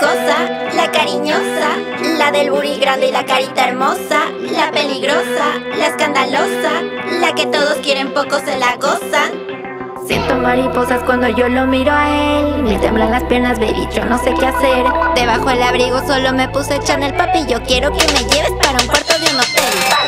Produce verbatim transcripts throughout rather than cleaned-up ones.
jocosa, la cariñosa, la del booty grande y la carita hermosa, la peligrosa, la escandalosa, la que todos quieren, pocos se la gozan. Siento mariposas cuando yo lo miro a él. Me temblan las piernas, baby, yo no sé qué hacer. Debajo del abrigo solo me puse Chanel, papi, yo quiero que me lleves para un cuarto de un hotel.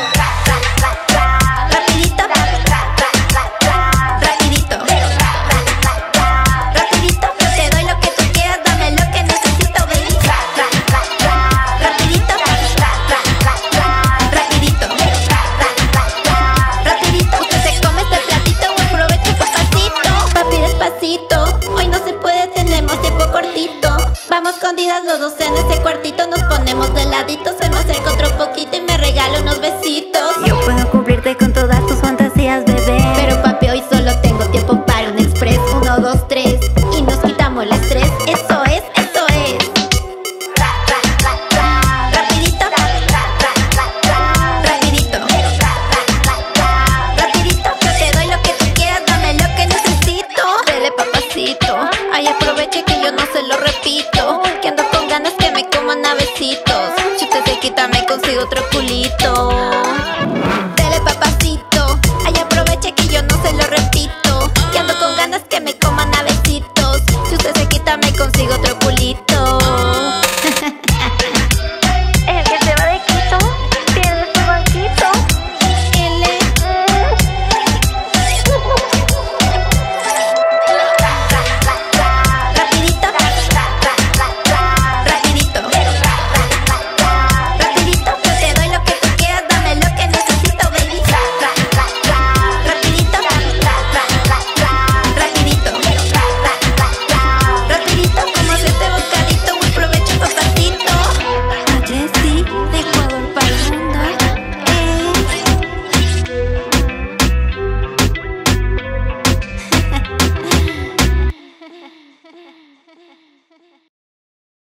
Rapidito, rapidito, rapidito, te doy lo que tú quieras, dame lo que necesito, baby. Rapidito, rapidito, rapidito, usted se come este platito o aprovecha papacito. Papi, despacito, hoy no se puede, tenemos tiempo cortito. Vamos escondidas los dos en ese cuartito, nos ponemos de ladito, se me acerca otro poquito y me regala unos besitos. Yo puedo cumplirte con todas tus fantasías, bebé, pero papi, hoy solo tengo tiempo para un express. Uno, dos, tres, y nos quitamos el estrés. Eso es, eso es. Rapidito, rapidito, rapidito, yo te doy lo que tú quieras, dame lo que necesito. Dele, papacito, ay, aproveche que yo no se lo repito, que ando con ganas que me coman a besitos. Si usted se quita me consigo otro culito.